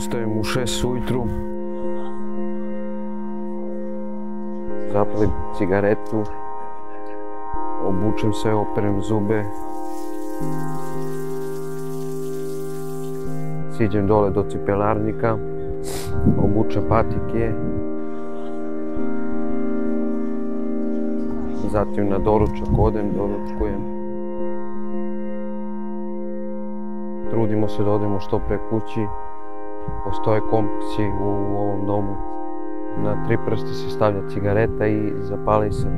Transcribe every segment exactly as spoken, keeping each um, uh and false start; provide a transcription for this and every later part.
Ustajem u šest ujutru, zapalim cigaretu, obučem se, operem zube, siđem dole do cipelarnika, obučem patike, zatim na doručak odem, doručkujem. Trudimo se da odemo što pre kući. Postoje kompleksi u ovom domu. Na tri prsta se stavlja cigareta i zapali se.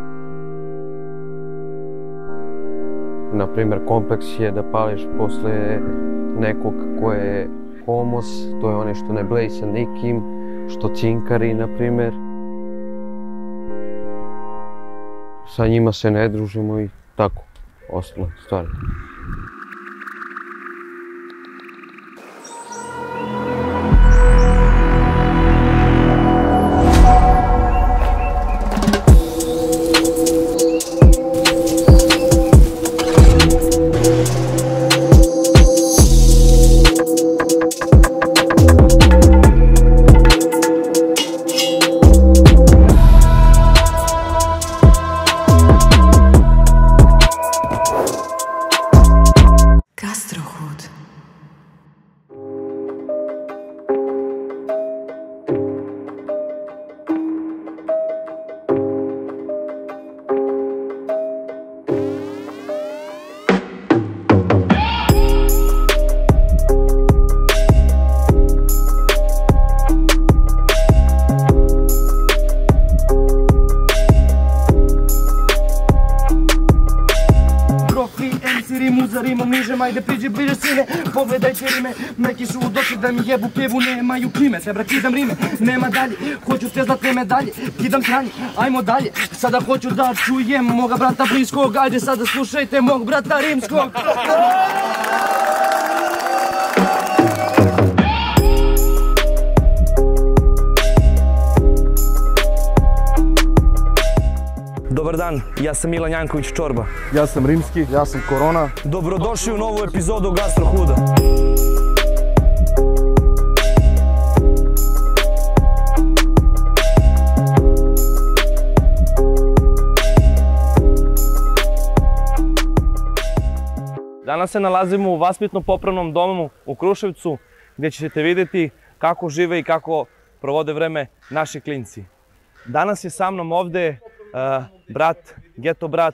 Naprimer, kompleks je da pališ posle nekog ko je homos, to je onaj što ne bleji sa nikim, što cinkari, naprimer. Sa njima se ne družimo i tako, ostalo stvari. Za rimom nižem, ajde priđi bliže sine, pogledajte rime, neki su došli da mi jebu pjevu, nemaju klime, sve brakidam rime, nema dalje, hoću te zlatne medalje, kidam sranje, ajmo dalje, sada hoću da čujem moga brata bliskog, ajde sada slušajte mog brata rimskog. Dobar dan, ja sam Milan Janković Čorba. Ja sam Rimski, ja sam Korona. Dobrodošli u novu epizodu Gastro Huda. Danas se nalazimo u vaspitno-popravnom domu u Kruševcu, gdje ćete vidjeti kako žive i kako provode vreme naši klinci. Danas je sa mnom ovdje Uh, brat, geto brat,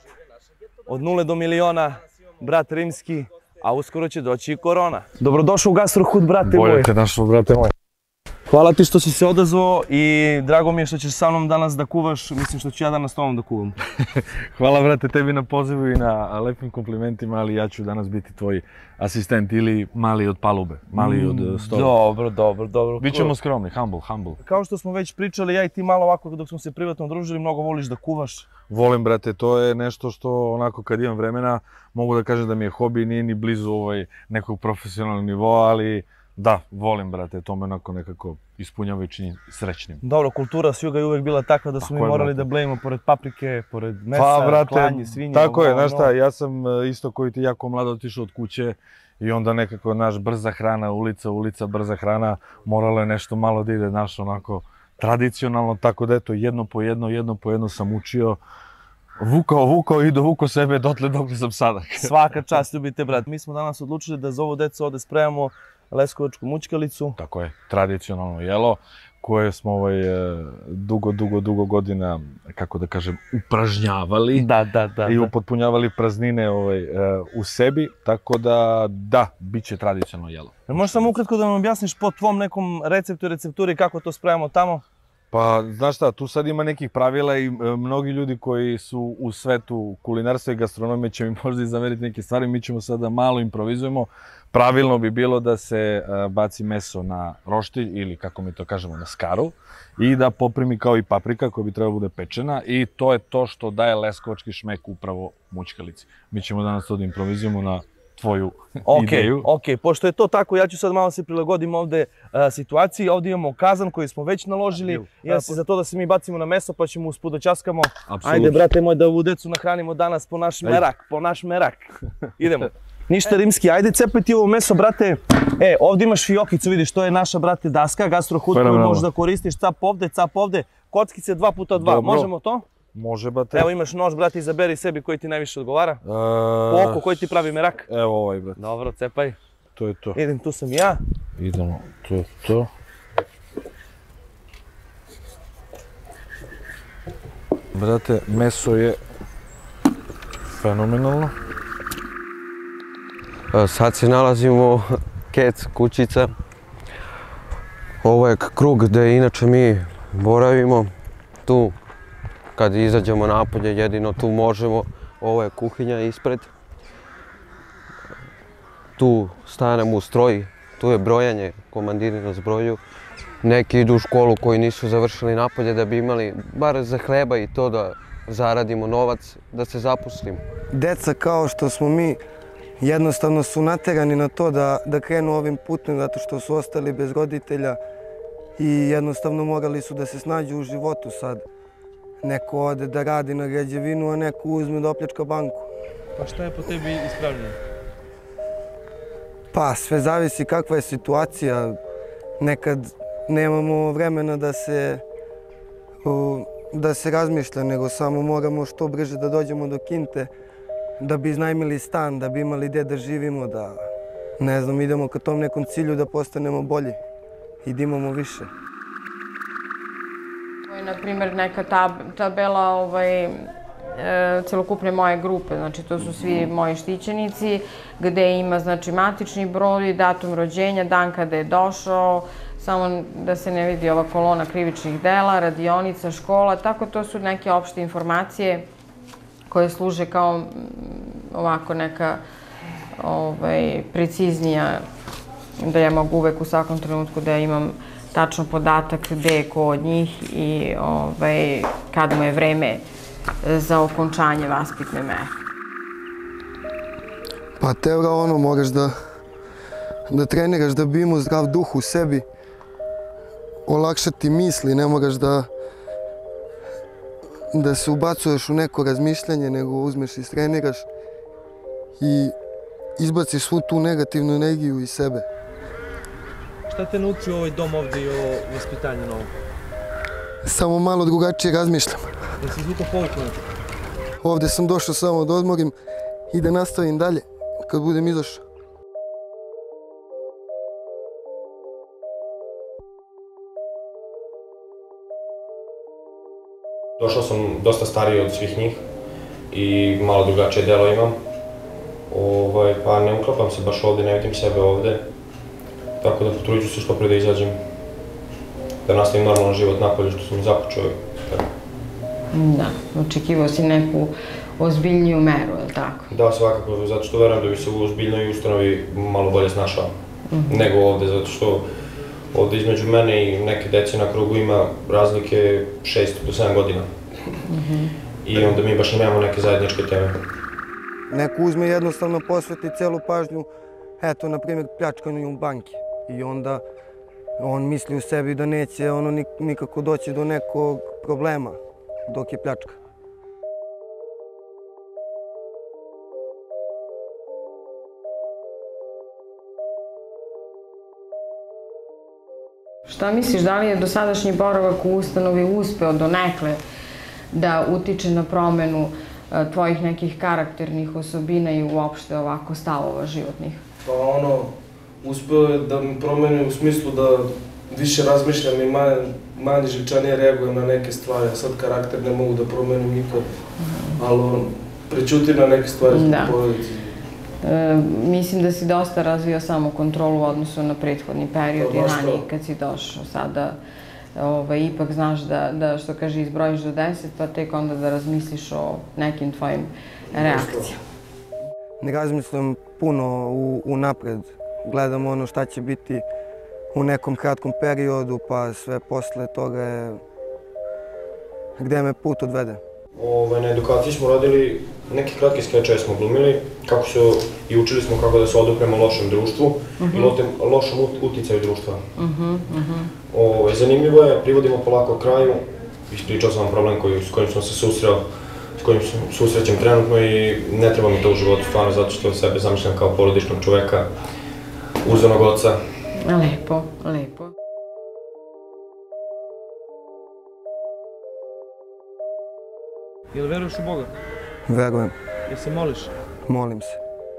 od nule do miliona, brat Rimski, a uskoro će doći i Korona. Dobrodošao u Gastro Hud, brate moj. Bolje te našao, brate moj. Hvala ti što si se odazvao i drago mi je što ćeš sa mnom danas da kuvaš, mislim što ću ja danas s tobom da kuvam. Hvala, brate, tebi na pozivu i na lepim komplimentima, ali ja ću danas biti tvoj asistent ili mali od palube, mali od stola. Dobro, dobro, dobro. Bićemo skromni, humble, humble. Kao što smo već pričali, ja i ti malo ovako dok smo se privatno družili, mnogo voliš da kuvaš. Volim, brate, to je nešto što onako kad imam vremena mogu da kažem da mi je hobi, nije ni blizu ovaj nekog profesionalnog nivoa, ali da, volim, brate, to me onako nekako ispunjava i čini srećnim. Dobro, kultura s juga je uvek bila takva da smo mi morali da blejimo pored paprike, pored mesa, klanje, svinje. Tako je, znaš šta, ja sam isto koji ti jako mlado otišao od kuće i onda nekako, naš, brza hrana, ulica, ulica, brza hrana, moralo je nešto malo da ide, naš, onako, tradicionalno, tako da eto, jedno po jedno, jedno po jedno sam učio, vukao, vukao i dovukao sebe dotle dok sam sada. Svaka čast, ljubite, brat. Mi smo danas odlučili da za ovo deco ovde spremamo leskovačku mućkalicu. Tako je, tradicionalno jelo koje smo ovaj, dugo, dugo, dugo godina, kako da kažem, upražnjavali. Da, da, da. I upotpunjavali praznine ovaj, u sebi, tako da, da, bit će tradicionalno jelo. Možeš samo ukratko da nam objasniš po tvom nekom receptu i recepturi kako to spremamo tamo? Pa, znaš šta, tu sad ima nekih pravila i mnogi ljudi koji su u svetu kulinarstva i gastronomije će mi možda i zameriti neke stvari, mi ćemo sada malo improvizujemo. Pravilno bi bilo da se baci meso na roštilj ili, kako mi to kažemo, na skaru i da poprimi kao i paprika koja bi trebala bude pečena i to je to što daje leskovački šmek upravo mućkalici. Mi ćemo danas to da improvizujemo na tvoju ideju. Ok, pošto je to tako, ja ću sad malo se prilagodim ovde situaciji. Ovde imamo kazan koji smo već naložili. Ja sam za to da se mi bacimo na meso pa ćemo usput da ćaskamo. Ajde, brate moj, da ovu decu nahranimo danas po naš merak, po naš merak. Idemo. Ništa rimski, ajde cepaj ti ovo meso, brate. E, ovdje imaš fiokicu, vidiš, to je naša, brate, daska, gastrohut koju možeš da koristiš, cap ovde, cap ovde, kockice dva puta dva, možemo to? Može, brate. Evo imaš nož, brate, izaberi sebi koji ti najviše odgovara. Oko, koji ti pravi merak? Evo ovaj, brate. Dobro, cepaj. To je to. Idem, tu sam ja. Idemo, to je to. Brate, meso je fenomenalno. Sad se nalazimo Kec, kućica. Ovo je krug gdje inače mi boravimo. Tu, kad izađemo napolje, jedino tu možemo. Ovo je kuhinja ispred. Tu stanemo u stroj, tu je brojanje, komandiri nas broju. Neki idu u školu koji nisu završili napolje da bi imali bar za hleba i to da zaradimo novac, da se zaposlimo. Deca kao što smo mi jednostavno su naterani na to da, da krenu ovim putem zato što su ostali bez roditelja i jednostavno morali su da se snađu u životu sad. Neko ode da radi na građevinu, a neko uzme da opljačka banku. Pa šta je po tebi ispravljeno? Pa sve zavisi kakva je situacija. Nekad nemamo vremena da se, da se razmišlja, nego samo moramo što brže da dođemo do kinte, da bi iznajmili stan, da bi imali gdje da živimo, da ne znam, idemo ka tom nekom cilju da postanemo bolji i da imamo više. Ovo je, na primjer, neka tabela ovaj, celokupne moje grupe, znači to su svi moji štićenici, gde ima znači matični broj, datum rođenja, dan kada je došao, samo da se ne vidi ova kolona krivičnih dela, radionica, škola, tako to su neke opšte informacije koje služe kao ovako neka ovaj, preciznija, da ja mogu uvek u svakom trenutku da imam tačno podatak gde je ko od njih i ovaj, kada mu je vreme za okončanje vaspitne mere. Pa teora ono, moraš da, da treniraš da bi imao zdrav duh u sebi, olakšati misli, ne moraš da da se ubacuješ u neko razmišljanje, nego uzmeš i streniraš i izbaciš svu tu negativnu energiju iz sebe. Šta te naučio ovaj dom ovdje i o vaspitanju novom? Samo malo drugačije razmišljam. Da si izvukao pouku? Ovdje sam došao samo da odmorim i da nastavim dalje kad budem izašao. Došao sam dosta stariji od svih njih i malo drugačije delo imam. Ovaj, pa ne uklapam se baš ovdje, ne vidim sebe ovdje. Tako da potruđu se što pre da izađem. Da nastavim normalan život napolje što sam i započeo. Da, očekivao si neku ozbiljniju meru, je li tako? Da, svakako, zato što verujem da bi se u ozbiljnoj ustanovi malo bolje snašao nego ovdje, zato što ovdje između mene i neke dece na krugu ima razlike šest do sedam godina. I onda mi baš nemamo neke zajedničke teme. Neko uzme jednostavno posveti celu pažnju, eto, na primjer, pljačkanju banke. I onda on misli u sebi da neće ono nikako doći do nekog problema dok je pljačka. Šta misliš, da li je dosadašnji boravak u ustanovi uspeo donekle da utiče na promenu tvojih nekih karakternih osobina i uopšte ovako stavova životnih? Pa ono, uspeo je da mi promeni u smislu da više razmišljam i manje živčanije reagujem na neke stvari. Sad karakter ne mogu da promenim nikad, ali prećutim na neke stvari zbog porodice. Mislim da si dosta razvio samokontrolu u odnosu na prethodni period i ranije kad si došao. Sada ipak znaš da, što kaže, izbrojiš do deset, pa tek onda da razmisliš o nekim tvojim reakcijama. Ne razmislim puno unapred. Gledam ono šta će biti u nekom kratkom periodu, pa sve posle toga je gde me put odvede. Na edukaciji smo radili neke kratke skečeve smo glumili, kako su i učili smo kako da se odupremo lošem društvu i lošom uticaju društva. Zanimljivo je, privodimo polako kraju, ispričao sam vam problem s kojim sam se susreo kojim se susrećem trenutno i ne treba mi to u životu stvarno zato što sebe zamišljam kao porodičnog čoveka, uzanog oca. Lepo, lepo. Jel veruješ u Boga? Verujem, Jel se moliš? molim se.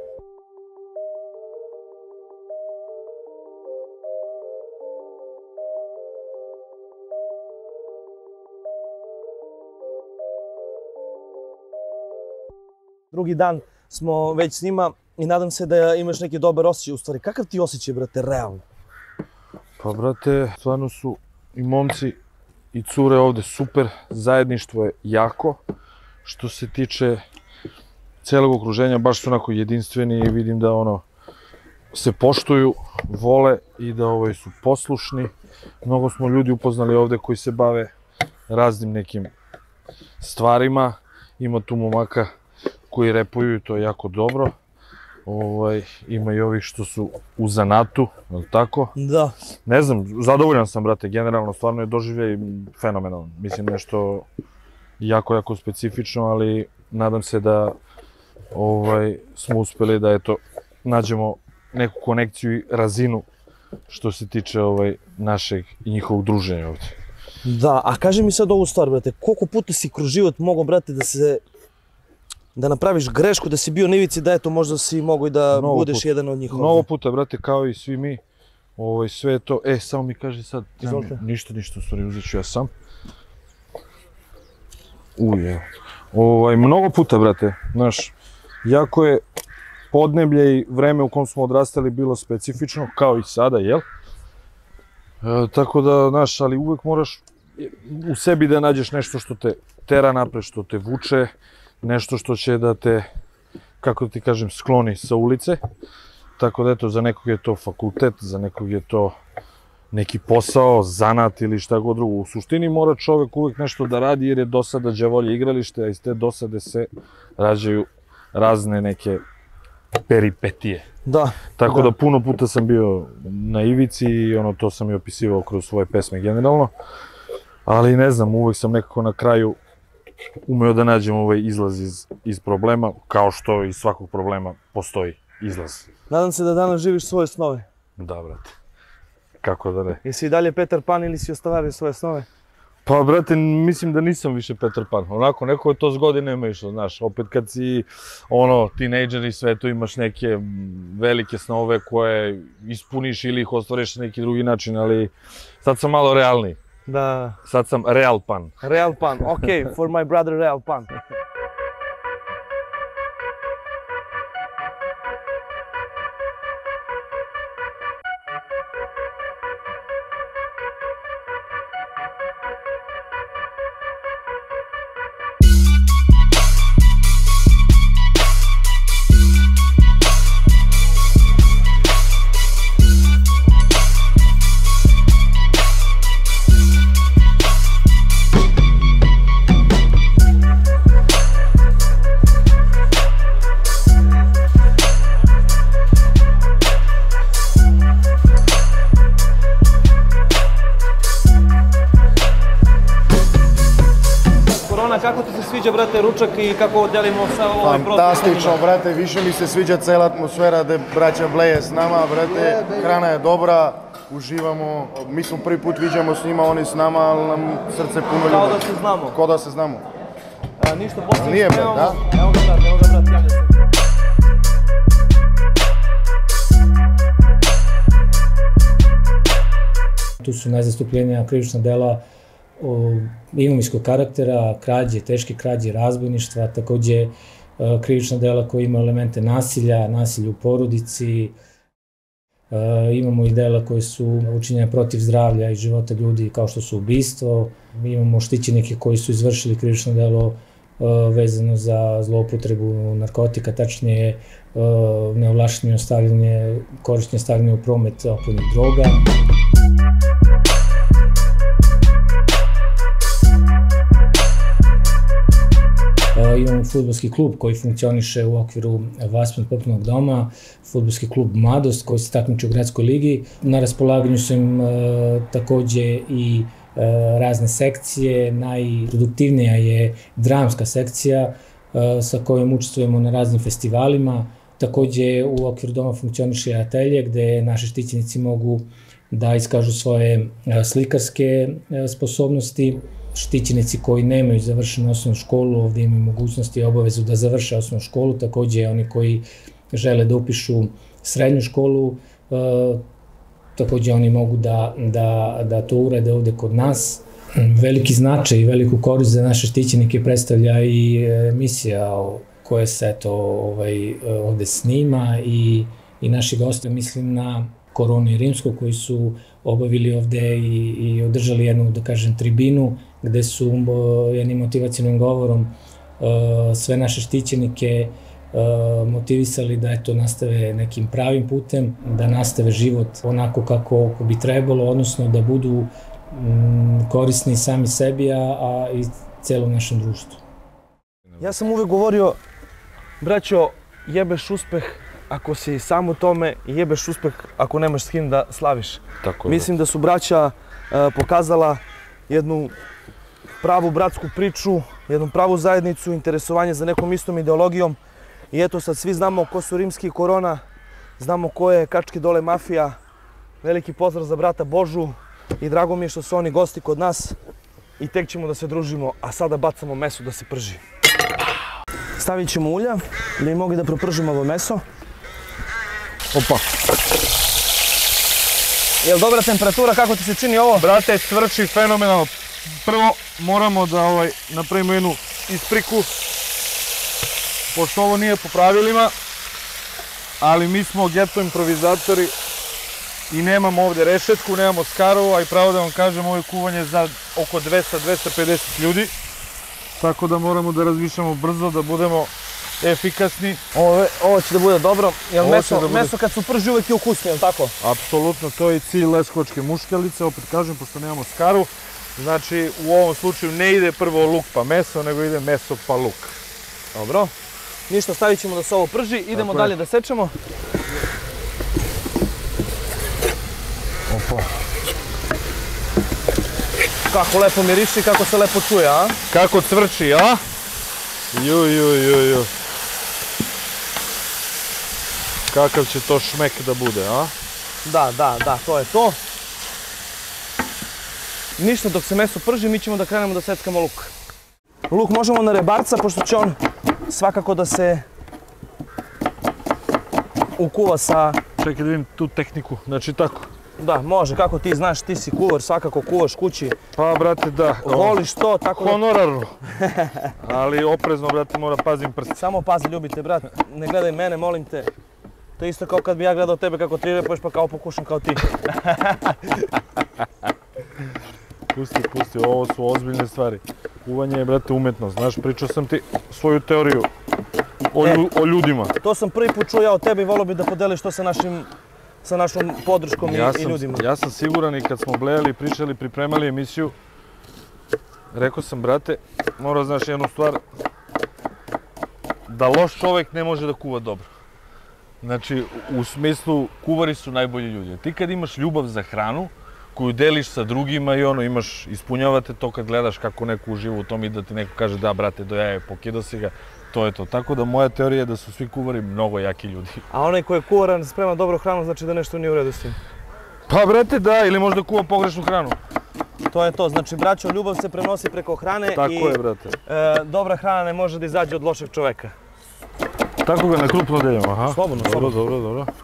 Drugi dan smo već s njima i nadam se da imaš neki dobar osjećaj. U stvari, kakav ti osjećaj, brate, realno? Pa, brate, stvarno su i momci i cure ovde super, zajedništvo je jako. Što se tiče celog okruženja, baš su onako jedinstveni i vidim da ono se poštuju, vole i da ovaj, su poslušni. Mnogo smo ljudi upoznali ovde koji se bave raznim nekim stvarima. Ima tu momaka koji repuju i to je jako dobro. Ovaj, ima i ovih što su u zanatu, je li tako? Da. Ne znam, zadovoljan sam, brate, generalno, stvarno je doživljaj fenomenalan. Mislim, nešto jako, jako specifično, ali nadam se da ovaj, smo uspeli da, eto, nađemo neku konekciju i razinu što se tiče ovaj, našeg i njihovog druženja ovde. Da, a kaži mi sad ovu stvar, brate, koliko puta si kroz život mogao, brate, da se da napraviš grešku, da si bio na ivici, da eto možda si mogao i da Mnogo budeš puta. jedan od njih ovde? Mnogo puta, brate, kao i svi mi, ovaj, sve je to, e, samo mi kaži sad, Izvolite. ništa, ništa, u stvari, uzet ću ja sam. Uj, evo. Ovaj, mnogo puta, brate, znaš, jako je podneblje i vreme u kom smo odrastali bilo specifično, kao i sada, jel? E, tako da, znaš, ali uvek moraš u sebi da nađeš nešto što te tera napred, što te vuče, nešto što će da te, kako ti kažem, skloni sa ulice. Tako da, eto, za nekog je to fakultet, za nekog je to neki posao, zanat ili šta god drugo. U suštini mora čovek uvek nešto da radi jer je dosada đavolje igralište, a iz te dosade se rađaju razne neke peripetije. Da. Tako da puno puta sam bio na ivici i ono, to sam i opisivao kroz svoje pesme generalno. Ali ne znam, uvek sam nekako na kraju umeo da nađem ovaj izlaz iz, iz problema, kao što iz svakog problema postoji izlaz. Nadam se da danas živiš svoje snove. Da, brate. Kako da ne? Jesi i dalje Petar Pan ili si ostvario svoje snove? Pa, brate, mislim da nisam više Petar Pan. Onako, neko je to s godinama išlo, znaš. Opet kad si, ono, tinejdžer i sve to imaš neke velike snove koje ispuniš ili ih ostvariš na neki drugi način, ali sad sam malo realniji. Da. Sad sam Real Pan. Real Pan, ok, for my brother Real Pan. Kako ti se sviđa, brate, ručak i kako delimo sa ovaj prostor? Fantastično, brate, više mi se sviđa cela atmosfera da braća Bleje s nama, brate, hrana je dobra, uživamo, mi smo prvi put viđamo s njima, oni s nama, ali nam srce puno ljubav. Kao da se znamo. Kao da se znamo. A, ništa, poslije Nije, spremamo. da? Evo ga, brat, evo ga, brat, javlja se. Tu su najzastupljenija krivična dela imovinskog karaktera, krađe, teške krađe, razbojništva, takođe krivična dela koja ima elemente nasilja, nasilja u porodici. Imamo i dela koje su učinjene protiv zdravlja i života ljudi kao što su ubistvo. Imamo štićenike koji su izvršili krivično delo vezano za zloupotrebu narkotika, tačnije neovlašćeno stavljanje, korištenje stavljanja u promet opojnih droga. Imamo fudbalski klub koji funkcioniše u okviru vaspitno-populnog doma, fudbalski klub Mladost koji se takmiči u gradskoj ligi. Na raspolaganju su im takođe i razne sekcije. Najproduktivnija je dramska sekcija sa kojom učestvujemo na raznim festivalima. Takođe u okviru doma funkcioniše atelje gde naši štićenici mogu da iskažu svoje slikarske sposobnosti. Štićenici koji nemaju završenu osnovnu školu ovde imaju mogućnosti i obavezu da završe osnovnu školu. Takođe oni koji žele da upišu srednju školu, takođe oni mogu da to urade ovde kod nas. Veliki značaj i veliku korist za naše štićenike predstavlja i emisija koja se ovde snima i naši goste, mislim na Koronu i Rimsko, koji su obavili ovde i održali jednu, da kažem, tribinu, gde su jednim motivacijnim govorom sve naše štićenike motivisali da nastave nekim pravim putem, da nastave život onako kako bi trebalo, odnosno da budu korisni sami sebi, a i celom našem društvu. Ja sam uvek govorio, braćo, jebeš uspeh ako si sam u tome i jebeš uspeh ako nemaš s kim da slaviš. Mislim da su braća pokazala jednu pravu bratsku priču, jednu pravu zajednicu, interesovanje za nekom istom ideologijom. I eto sad svi znamo ko su Rimski i Korona, znamo ko je Kački dole mafija. Veliki pozdrav za brata Božu i drago mi je što su oni gosti kod nas i tek ćemo da se družimo, a sada bacamo meso da se prži. Stavit ćemo ulja da bi mogli da propržimo ovo meso. Opa. Je li dobra temperatura, kako ti se čini ovo? Brate, cvrči fenomenalno. Prvo moramo da napravimo jednu ispriku, pošto ovo nije po pravilima, ali mi smo geto improvizatori i nemamo ovde rešetku, nemamo skarovu, a i pravo da vam kažem, ovo je kuvanje za oko dvesta do dvesta pedeset ljudi, tako da moramo da razmišljamo brzo, da budemo efikasni. Ovo će da bude dobro, jer meso kad su prži uvek je ukusnije, je li tako? Apsolutno, to je cilj leskovačke muškalice, opet kažem, pošto nemamo skaru. Znači, u ovom slučaju ne ide prvo luk pa meso, nego ide meso pa luk. Dobro. Ništa, stavit ćemo da se ovo prži, idemo dalje da sečemo. Opa. Kako lepo miriši, kako se lepo čuje, a? Kako cvrči, a? Ju, ju, ju, ju. Kakav će to šmek da bude, a? Da, da, da, to je to. Ništa, dok se meso prži, mi ćemo da krenemo da seckamo luk. Luk možemo na rebarca, pošto će on svakako da se ukuva sa... Čekaj da vidim tu tehniku, znači tako. Da, može, kako ti znaš, ti si kuvar, svakako kuvaš kući. Pa, brate, da. Voliš to, tako da... Honorarno. Ali oprezno, brate, mora pazim prst. Samo pazi, ljubite, brat, ne gledaj mene, molim te. To je isto kao kad bi ja gledao tebe kako ti repuješ, pa kao pokušam kao ti. Pusti, pusti, ovo su ozbiljne stvari. Kuvanje je, brate, umetnost. Znaš, pričao sam ti svoju teoriju o ljudima. To sam prvi put čuo ja od tebe i volio bih da podeliš to sa našom podrškom i ljudima. Ja sam siguran i kad smo blejali, pričali, pripremali emisiju, rekao sam, brate, mora znaš jednu stvar, da loš čovek ne može da kuva dobro. Znači, u smislu, kuvari su najbolji ljudi. Ti kad imaš ljubav za hranu, koju deliš sa drugima i ono, imaš, ispunjavate to kad gledaš kako neko uživa u tom i da ti neko kaže da, brate, do jaje, pokidao si ga, to je to. Tako da moja teorija je da su svi kuvari mnogo jaki ljudi. A onaj ko je kuvaran, sprema dobro hranu, znači da nešto nije u redu s tim? Pa, brate, da, ili možda kuva pogrešnu hranu. To je to, znači, braćo, ljubav se prenosi preko hrane i... Tako je, brate. Dobra hrana ne može da izađe od lošeg čoveka. Tako ga na krupno deljamo, aha. Slobodno, slobodno. slobodno. Dobro, dobro, dobro.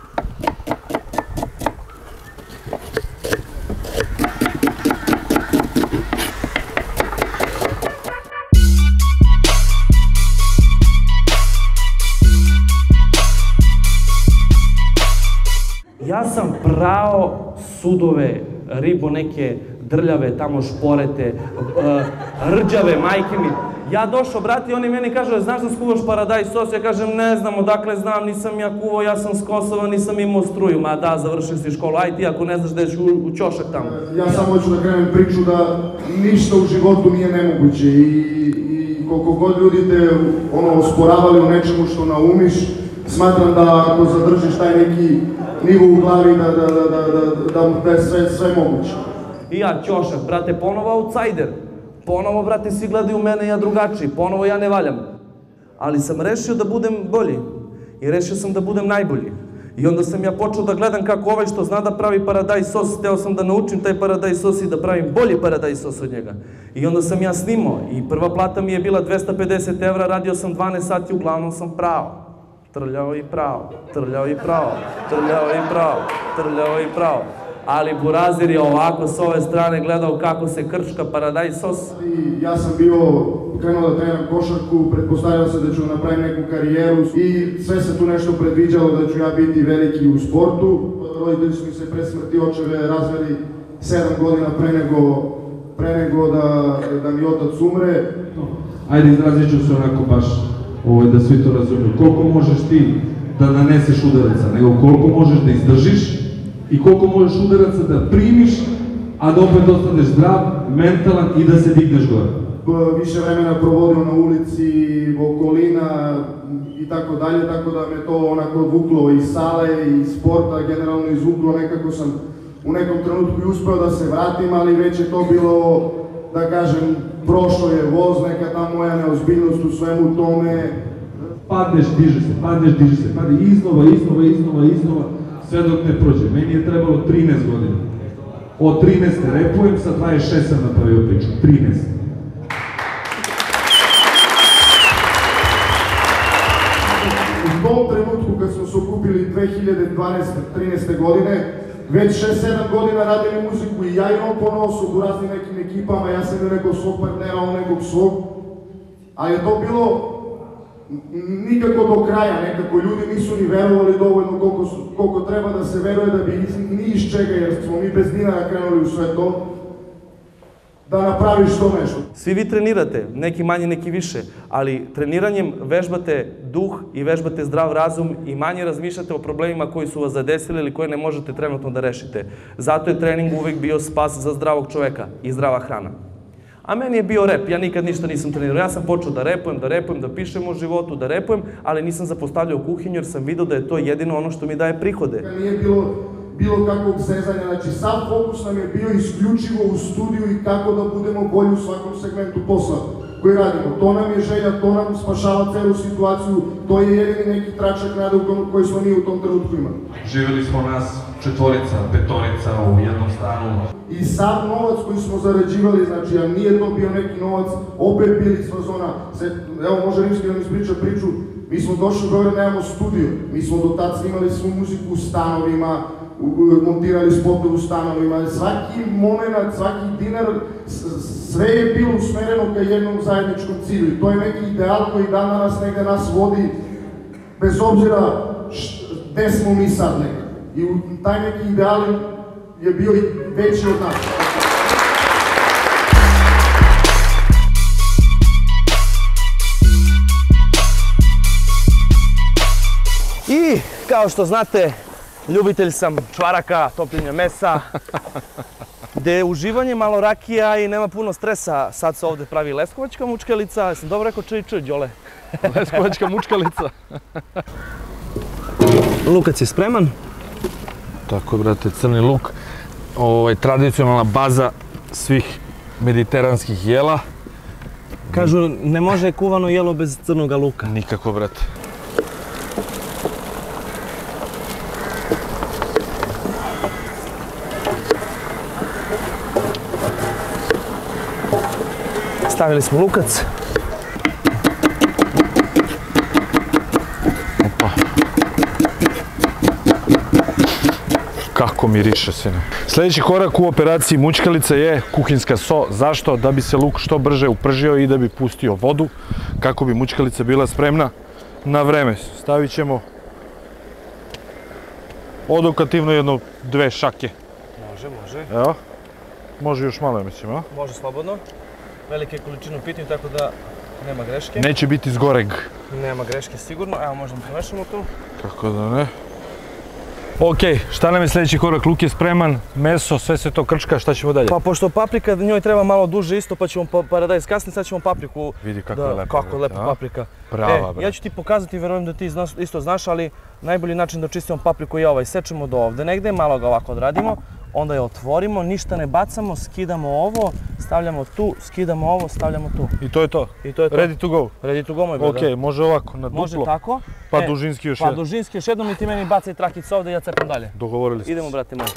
Ja sam prao sudove, ribo neke drljave, tamo šporete, rđave, majke mi. Ja došao, brati, oni meni kažu, znaš da skuvaš paradajz sos? Ja kažem, ne znam, odakle znam, nisam ja kuvao, ja sam s Kosova, nisam imao struju. Ma da, završio si školu, aj ti ako ne znaš da ješ u ćošak tamo. Ja samo hoću da krenem priču da ništa u životu nije nemoguće i koliko god ljudi te osporavali u nečemu što naumiš, smatram da ako zadržiš taj neki nivo u glavi, da je sve moguće. I ja ćošak, brate, ponovo outsider. Ponovo, brate, svi gledaju mene, ja drugačiji. Ponovo ja ne valjam. Ali sam rešio da budem bolji. I rešio sam da budem najbolji. I onda sam ja počeo da gledam kako ovaj što zna da pravi paradajz sos, hteo sam da naučim taj paradajz sos i da pravim bolji paradajz sos od njega. I onda sam ja snimao i prva plata mi je bila dvesta pedeset evra, radio sam dvanaest sati, uglavnom sam pravo. Trljao i pravo, trljao i pravo, trljao i pravo, trljao i pravo. Ali Burazir je ovako s ove strane gledao kako se krčka paradajz sos. Ja sam bio krenuo da treniram košarku, pretpostavljao se da ću napraviti neku karijeru i sve se tu nešto predviđalo da ću ja biti veliki u sportu. Roditelji su mi se pred smrti očeve razveli sedam godina pre nego, pre nego da, da mi otac umre. Ajde, izrazit ću se onako baš ovaj, da svi to razumiju. Koliko možeš ti da naneseš udaraca, nego koliko možeš da izdržiš i koliko možeš udaraca da primiš, a da opet ostaneš zdrav, mentalan i da se digneš gore. Više vremena provodio na ulici, okolina i tako dalje, tako da me to onako odvuklo iz sale i sporta, generalno izvuklo. Nekako sam u nekom trenutku i uspeo da se vratim, ali već je to bilo, da kažem, prošlo je voz, neka ta moja neozbiljnost u svemu tome. Padneš, diže se, padneš, diže se, padne iznova, iznova, iznova, iznova, sve dok ne prođe. Meni je trebalo trinaest godina. Od trinaeste repujem, sa dvadeset šest sam napravio priču. trinaest. U tom trenutku kad smo se okupili dve hiljade dvanaeste trinaeste godine, već šest sedam godina radili muziku i ja imam ponosu u raznim nekim ekipama, ja sam imao nekog svog partnera, on nekog svog, ali je to bilo nikako do kraja, nekako ljudi nisu ni verovali dovoljno koliko, su, koliko treba da se veruje da bi ni iz čega, jer smo mi bez dinara krenuli u sve to, da napraviš to nešto. Svi vi trenirate, neki manje, neki više, ali treniranjem vežbate duh i vežbate zdrav razum i manje razmišljate o problemima koji su vas zadesili ili koje ne možete trenutno da rešite. Zato je trening uvek bio spas za zdravog čoveka i zdrava hrana. A meni je bio rep, ja nikad ništa nisam trenirao. Ja sam počeo da repujem, da repujem, da pišem o životu, da repujem, ali nisam zapostavljao kuhinju jer sam vidio da je to jedino ono što mi daje prihode. Nije bilo bilo kakvog zezanja, znači sav fokus nam je bio isključivo u studiju i kako da budemo bolji u svakom segmentu posla koji radimo. To nam je želja, to nam spašava celu situaciju, to je jedini neki tračak nade koji smo mi u tom trenutku imali. Živjeli smo nas četvorica, petorica u jednom stanu. I sav novac koji smo zarađivali, znači, a nije to bio neki novac, opet bili iz fazona, evo može Rimski da mi ispriča priču, mi smo došli u Beograd, nemamo studio, mi smo do tad snimali svu muziku u stanovima, montirali spotove u stanovima, svaki moment, svaki dinar, sve je bilo usmereno ka jednom zajedničkom cilju. I to je neki ideal koji dan danas negde nas vodi, bez obzira gde smo mi sad nekada. I taj neki ideal je bio i veći od nas. I, kao što znate, ljubitelj sam čvaraka, topljenja mesa, gde je uživanje malo rakija i nema puno stresa. Sad se ovde pravi leskovačka mučkalica, jesam dobro rekao č i č, Đole? Leskovačka mučkalica. Lukac je spreman. Tako, brate, crni luk. Ovo je tradicionalna baza svih mediteranskih jela. Kažu, ne može kuvano jelo bez crnog luka. Nikako, brate. Stavili smo lukac. Opa. Kako miriše, sine. Sljedeći korak u operaciji mućkalica je kuhinjska so. Zašto? Da bi se luk što brže upržio i da bi pustio vodu, kako bi mućkalica bila spremna na vreme. Stavit ćemo odokativno jedno dve šake. Može, može. Evo. Može još malo, ja mislim, a? Može slobodno. Velike količine u pitanju, tako da nema greške. Neće biti zgoreg. Nema greške sigurno. Evo, možemo pomešamo tu. Kako da ne. Ok, šta nam je sljedeći korak? Luk je spreman, meso, sve se to krčka, šta ćemo dalje? Pa pošto paprika, njoj treba malo duže isto, pa ćemo paradajz kasnije, sad ćemo papriku. Vidi kako je lepa. Kako je lepa paprika. Brava, brava. Ja ću ti pokazati, verujem da ti isto znaš, ali najbolji način da čistimo papriku je ovaj. Sečemo do ovde negde, malo ga ovako odradimo. onda je otvorimo, ništa ne bacamo, skidamo ovo, stavljamo tu, skidamo ovo, stavljamo tu. I to je to? I to je to. Ready to go? Ready to go, moj brada. Ok, može ovako, na duplo. Može tako. Pa E, dužinski još Pa jedan. dužinski još jednom i ti meni bacaj trakicu ovde i ja cepam dalje. Dogovorili smo. Idemo, brate moj.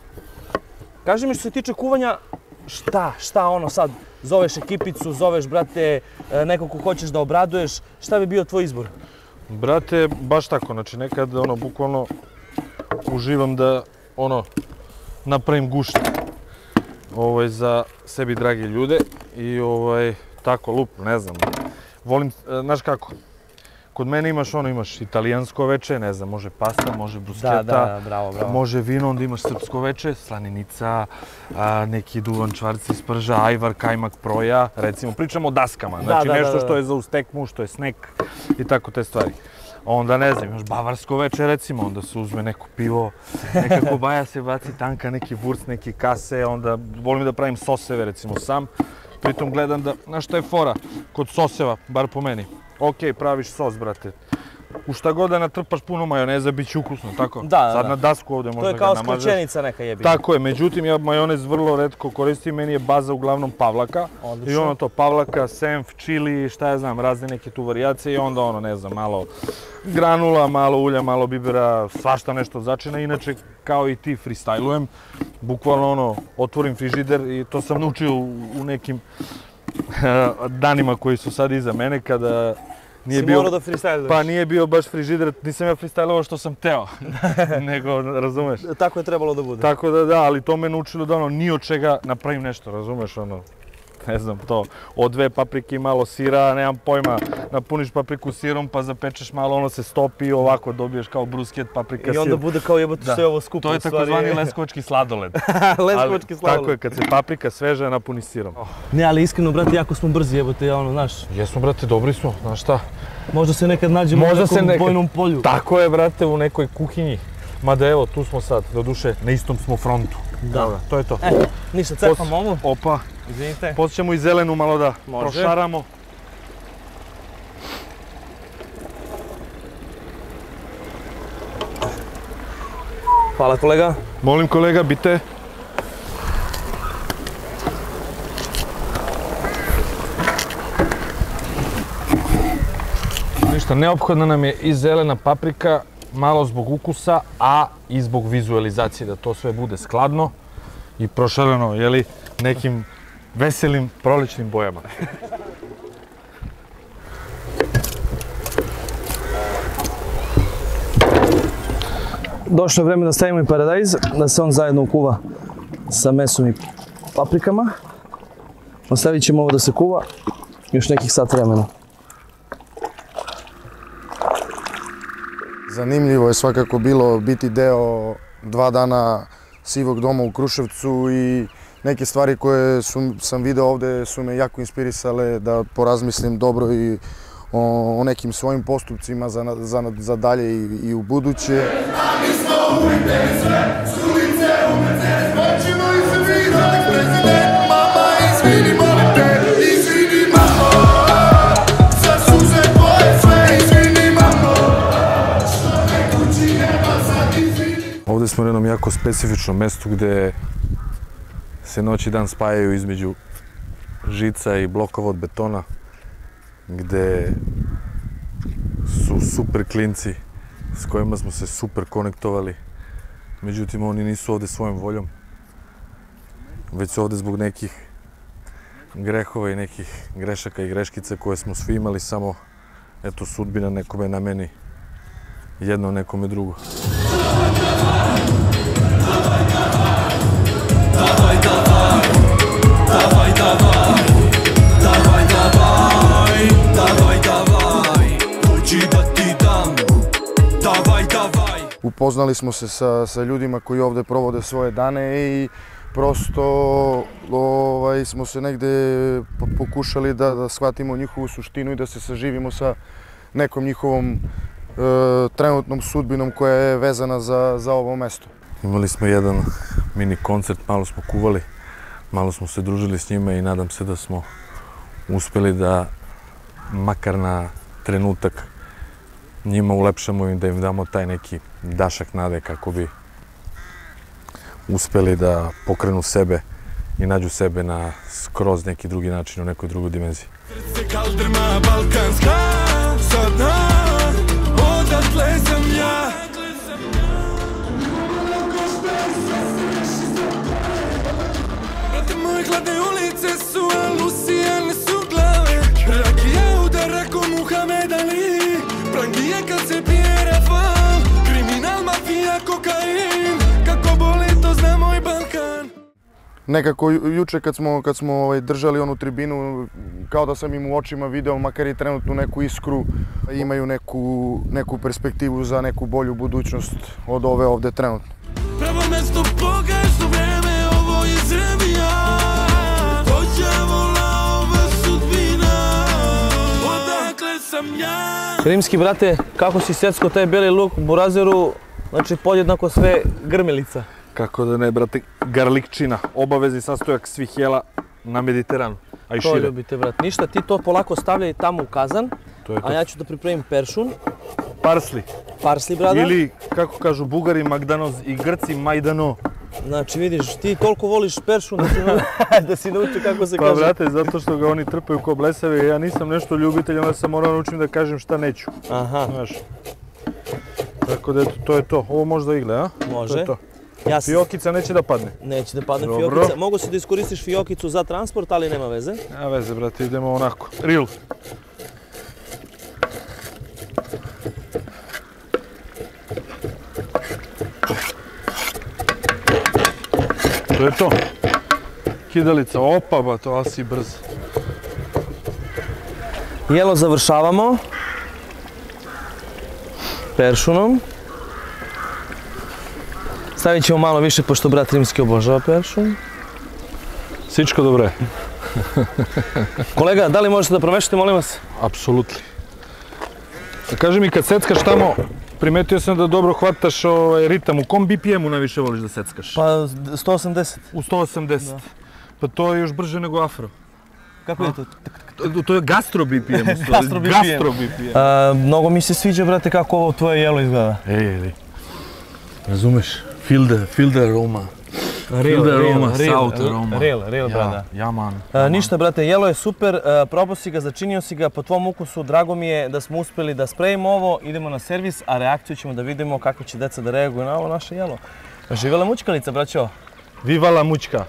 Kaži mi što se tiče kuvanja, šta, šta ono sad, zoveš ekipicu, zoveš, brate, nekog ko hoćeš da obraduješ, šta bi bio tvoj izbor? Brate, baš tako, znači nekad, ono, bukvalno uživam da, ono, napravim gušt ovaj, za sebi dragi ljude i ovaj, tako, lup, ne znam, volim, znaš kako, kod mene imaš ono, imaš italijansko veče, ne znam, može pasta, može brusketa, Da, da, bravo, bravo. može vino, onda imaš srpsko veče, slaninica, a, neki duvan čvarci iz prža, ajvar, kajmak, proja, recimo, pričamo o daskama, znači da, da, nešto da, što da. je za ustekmu, što je snek i tako te stvari. Onda, ne znam, imaš bavarsko veče, recimo, onda se uzme neko pivo, neka kobaja se baci tanka, neki vurc, neki kase, onda volim da pravim soseve, recimo, sam. Pritom gledam da, znaš šta je fora, kod soseva, bar po meni. Ok, praviš sos, brate. U šta god da natrpaš puno majoneza, bit će ukusno, tako? Da, da, Sad da. na dasku ovde možda To je ga kao namažeš. skraćenica neka jebi. Tako je, međutim ja majonez vrlo retko koristim, meni je baza uglavnom pavlaka. Odlično. I ono to pavlaka, senf, čili, šta ja znam, razne neke tu varijacije i onda ono, ne znam, malo granula, malo ulja, malo bibera, svašta nešto začina. Inače, kao i ti, freestylujem. Bukvalno ono, otvorim frižider i to sam naučio u, u nekim danima koji su sad iza mene kada nije Si bio, morao da freestyluješ. pa nije bio baš frižider, nisam ja freestylovao što sam teo, nego, razumeš? Tako je trebalo da bude. Tako da da, ali to me naučilo da ono, ni od čega napravim nešto, razumeš, ono, ne znam to, od dve paprike i malo sira, nemam pojma, napuniš papriku sirom pa zapečeš malo, ono se stopi, ovako dobiješ kao brusket, paprika, I onda sir. bude kao jebote sve ovo skupo. To je u stvari. takozvani leskovački sladoled. Leskovački Ali, sladoled. Tako je, kad se paprika sveža, napuni sirom. Ne, ali iskreno, brate, jako smo brzi, jebote, ja ono, znaš. Jesmo, brate, dobri smo, znaš šta? Možda se nekad nađemo Možda u se nekom nekad- bojnom polju. Tako je, brate, u nekoj kuhinji. Mada evo, tu smo sad, doduše, na istom smo frontu. Da. Evo ga, to je to. E, ništa, cepam ovu. Opa, Izvinite. poslije ćemo i zelenu malo da Može. prošaramo. Hvala, kolega. Molim kolega, bite. Ništa, neophodna nam je i zelena paprika, malo zbog ukusa, a i zbog vizualizacije, da to sve bude skladno i prošareno, jeli, nekim veselim prolećnim bojama. Došlo je vreme da stavimo i paradajz, da se on zajedno ukuva sa mesom i paprikama. Ostavit ćemo ovo da se kuva još nekih sat vremena. Zanimljivo je svakako bilo biti deo dva dana Sivog doma u Kruševcu i neke stvari koje su, sam video ovde su me jako inspirisale da porazmislim dobro i o, o nekim svojim postupcima za, za, za dalje i, i u buduće. Ovde smo na jednom jako specifičnom mestu gde se noć i dan spajaju između žica i blokova od betona, gde su super klinci s kojima smo se super konektovali. Međutim, oni nisu ovde svojom voljom, već su ovde zbog nekih grehova i nekih grešaka i greškica koje smo svi imali, samo eto, sudbina nekome na meni, jedno nekome drugo. Upoznali smo se sa, sa ljudima koji ovde provode svoje dane i prosto ovaj, smo se negde pokušali da, da shvatimo njihovu suštinu i da se saživimo sa nekom njihovom e, trenutnom sudbinom koja je vezana za, za ovo mesto. Imali smo jedan mini koncert, malo smo kuvali, malo smo se družili s njima i nadam se da smo uspeli da makar na trenutak njima ulepšamo i da im damo taj neki dašak nade kako bi uspeli da pokrenu sebe i nađu sebe na skroz neki drugi način, u nekoj drugoj dimenziji. Srce kaldrma balkanska, sada odatle sam ja. Brate, moje hladne ulice su, a Lusijane su glave. Rakija udara ko Muhammed Ali, prangije kad se pije Rafal. Kriminal, mafija, kokain, kako boli to zna moj Balkan. Nekako juče kad smo, kad smo ovaj, držali onu tribinu, kao da sam im u očima video makar i trenutnu neku iskru, imaju neku, neku perspektivu za neku bolju budućnost od ove ovde trenutno. Pravo mesto pokažu vreme, ovo je Srbija. To đavola, ova sudbina, odakle sam ja. Rimski, brate, kako si secko taj beli luk u burazeru, znači podjednako sve grmelica. Kako da ne, brate, garlikčina, obavezni sastojak svih jela na Mediteranu, a i šire. To ljubite, brate. Ništa, ti to polako stavljaj tamo u kazan, a ja ću da pripremim peršun. Parsli. Parsli, brada. Ili, kako kažu Bugari, Magdanoz i Grci, Majdano. Znači, vidiš, ti toliko voliš peršun da si naučio kako se kaže. Pa, brate, zato što ga oni trpaju ko blesave, ja nisam nešto ljubitelj, onda sam morao naučim da kažem šta neću. Aha. Znaš. Tako da, eto, to je to. Ovo može da igle, a? Može. To je to. Fiokica neće da padne. Neće da padne fiokica. Mogu si da iskoristiš fiokicu za transport, ali nema veze. Nema veze, brate, idemo onako. Ril. To je to. Kidalica, opa, ba, to asi brz. Jelo završavamo peršunom. Stavit ćemo malo više, pošto brat Rimski obožava peršun. Sičko dobro je. Kolega, da li možete da promešate, molim vas? Apsolutno. Kaži mi, kad seckaš tamo, primetio sam da dobro hvataš ritam. U kom B P M-u najviše voliš da seckaš? Pa sto osamdeset. U sto osamdeset? Pa to je još brže nego afro. Kako je to? To je gastro B P M. Gastro B P M. Mnogo mi se sviđa, brate, kako ovo tvoje jelo izgleda. Ej, ej, ej. Razumeš? Feel the, feel the aroma. Feel the aroma, south aroma. Real, real, brada. Ja, man. Ništa, brate, jelo je super, probao si ga, začinio si ga, po tvom ukusu, drago mi je da smo uspeli da sprejimo ovo, idemo na servis, a reakciju ćemo da vidimo kako će deca da reaguju na ovo naše jelo. Živela mućkalica, braćo. Vivala mućka.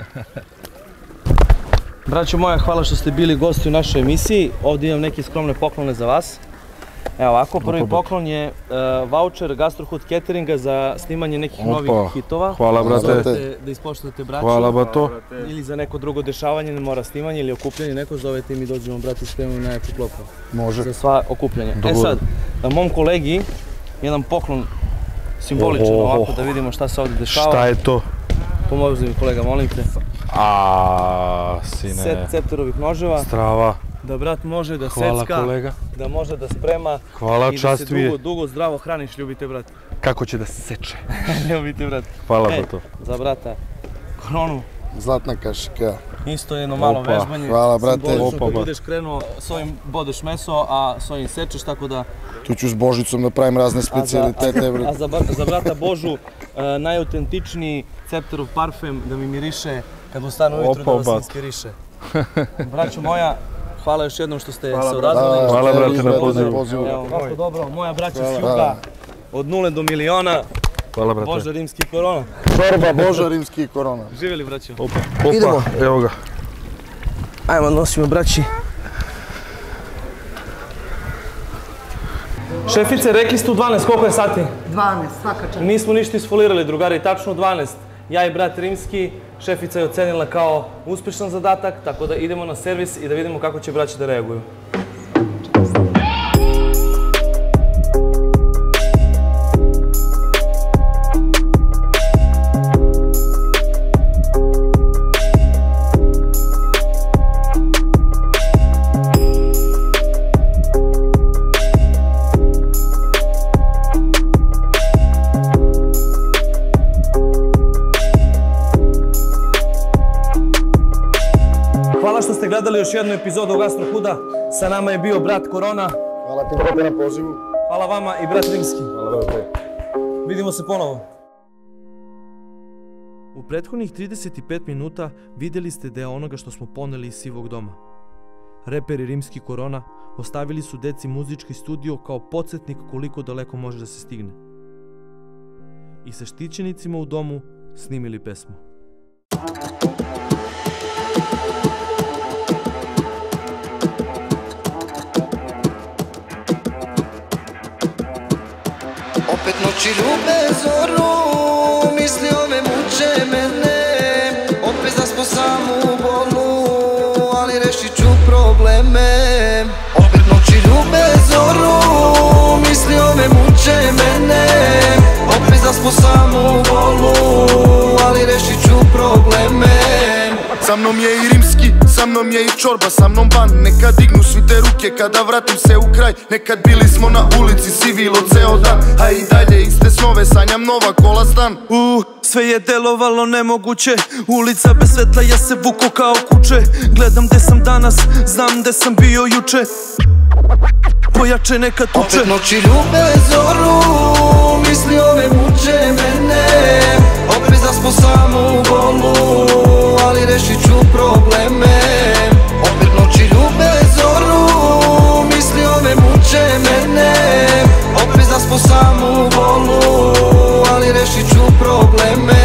Braćo moja, hvala što ste bili gosti u našoj emisiji. Ovdje imam neke skromne poklone za vas. Evo ovako, prvi poklon je voucher Gastrohut Cateringa za snimanje nekih novih hitova. Hvala, brate. Da ispoštujete braću. Hvala, bato. Ili za neko drugo dešavanje, ne mora snimanje ili okupljanje, neko zovete i mi dođemo, brate, spremamo najjaču klopu. Može. Za sva okupljanja. E sad, mom kolegi, jedan poklon simboličan ovako, da vidimo šta se ovdje dešava. Šta je to? Pomozi mi, kolega, molim te. Aaaa, sine. Set cepterovih noževa. Strava. Da brat može da Hvala, secka, kolega. da može da sprema. Hvala, i čast da se mi je. dugo, dugo zdravo hraniš, ljubite, brat. Kako će da se seče? Ljubite, brat. Hvala, e, bato. Za brata koronu. Zlatna kašika. Isto jedno malo Opa. vežbanje. Hvala, brate. Simbolično, kad budeš krenuo, s ovim bodeš meso, a s ovim sečeš, tako da... Tu ću s Božicom da pravim razne specijalitete. A za, a za brata Božu, uh, najautentičniji Cepterov parfem da mi miriše kad ustanu ujutru da vas inspiriše. Braćo moja, hvala još jednom što ste se odazvali. Hvala, brate, na pozivu. Evo, kako dobro, moja braća s juga, od nule do miliona. Hvala, brate. Boža Rimski korona. Čorba, Boža Rimski korona. Živjeli, braćo. Opa, opa, idemo. Evo ga. Ajmo, nosimo, braći. Šefice, rekli ste u dvanaest, koliko je sati? dvanaest, svaka čast. Nismo ništa isfolirali, drugari, tačno u dvanaest. Ja i brat Rimski, šefica je ocenila kao uspešan zadatak, tako da idemo na servis i da vidimo kako će braći da reaguju. Hvala što ste gledali još jednu epizodu Gastrohuda. Sa nama je bio brat Korona. Hvala ti, brate, na pozivu. Hvala vama i brat Rimski. Hvala, brate. Vidimo se ponovo. U prethodnih trideset pet minuta vidjeli ste da je onoga što smo poneli iz Sivog doma. Reperi Rimski Korona ostavili su deci muzički studio kao podsjetnik koliko daleko može da se stigne. I sa štićenicima u domu snimili pesmu. Opet noći ljube zoru, misli ove muče mene. Opet zaspo sam u bolu, ali rešit ću probleme. Opet noći ljube zoru, misli ove muče mene. Opet zaspo sam u bolu, ali rešit ću probleme. Sa mnom je i Rimski, sa mnom je i Čorba, sa mnom ban. Nekad dignu svi te ruke kada vratim se u kraj. Nekad bili smo na ulici, sivilo ceo dan, a i dalje iste snove, sanjam nova kola stan. Uh, sve je delovalo nemoguće, ulica bez svetla, ja se vuko kao kuće. Gledam gde sam danas, znam gde sam bio juče. Pojače neka tuče. Opet noći ljube zoru, misli ove muče mene. Opet zaspo sam u bolu, ali rešit ću probleme. Opet noći ljube zoru, misli ove muče mene. Opet zaspo sam u bolu, ali rešit ću probleme.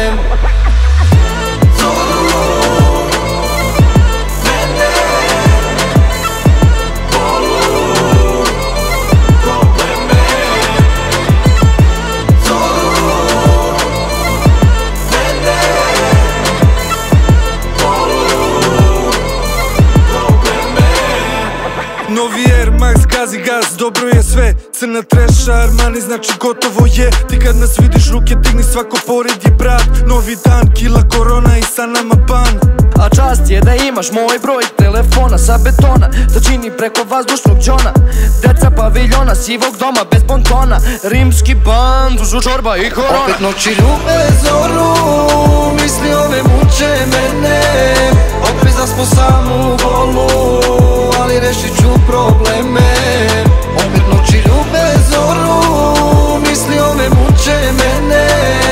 Novi Air Max, gazi gas, dobro je sve. Crna treša, Armani, znači gotovo je. Ti kad nas vidiš, ruke digni, svako pored je brat. Novi dan, kila korona i sa nama ban. A čast je da imaš moj broj telefona sa betona, da čini preko vazdušnog džona. Deca paviljona, Sivog doma bez pontona. Rimski band, dužu Čorba i Korona. Opet noći ljube zoru, misli ove muče mene. Opet zaspo sam u bolu, ali rešit ću probleme. Opet noći ljube zoru, misli ove muče mene.